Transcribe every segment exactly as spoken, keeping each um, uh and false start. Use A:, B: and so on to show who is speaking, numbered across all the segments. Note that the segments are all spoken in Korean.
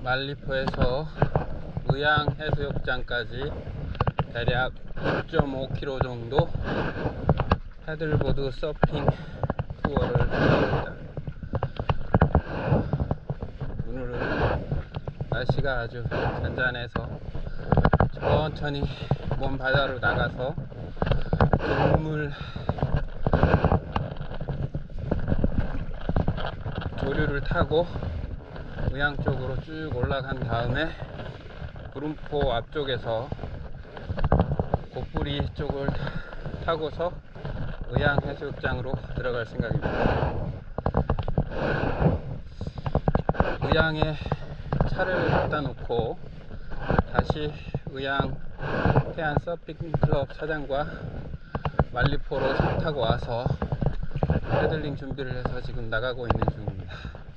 A: 말리포에서 의양해수욕장까지 대략 이 점 오 킬로미터 정도 패들보드 서핑 투어를 합니다. 오늘은 날씨가 아주 잔잔해서 천천히 먼 바다로 나가서 동물 조류를 타고 의양 쪽으로 쭉 올라간 다음에 구름포 앞쪽에서 고뿌리 쪽을 타고서 의양 해수욕장으로 들어갈 생각입니다. 의양에 차를 갖다 놓고 다시 의양 태안 서핑 클럽 사장과 말리포로 차 타고 와서 패들링 준비를 해서 지금 나가고 있는 중입니다.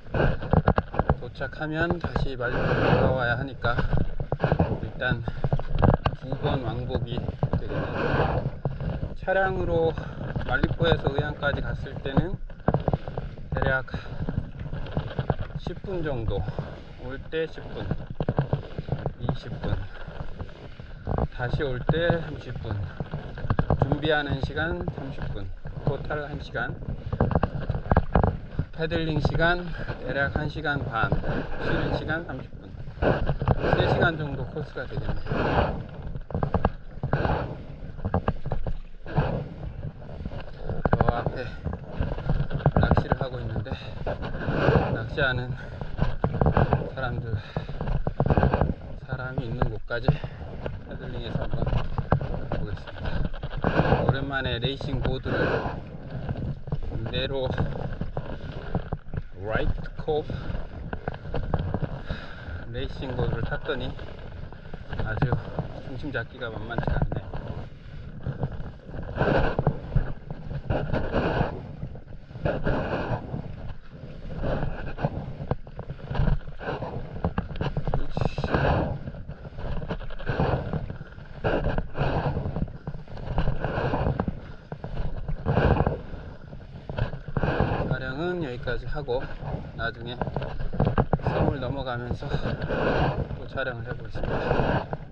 A: 도착하면 다시 말리포로 돌아와야 하니까 일단 두 번 왕복이 되겠네요. 차량으로 말리포에서 의양까지 갔을 때는 대략 십 분 정도, 올 때 십 분, 이십 분, 다시 올 때 삼십 분, 준비하는 시간 삼십 분, 토탈 한 시간, 패들링 시간 대략 한 시간 반, 쉬는 시간 삼십 분, 세 시간 정도 코스가 되겠네요. 저 앞에 낚시를 하고 있는데 낚시하는 사람들 사람이 있는 곳까지 패들링해서 한번 보겠습니다. 오랜만에 레이싱 보드를 내로 라이트 코브 레이싱 보드를 탔더니 아주 중심 잡기가 만만치 않네. 촬영은 여기까지 하고 나중에 섬을 넘어가면서 또 촬영을 해보겠습니다.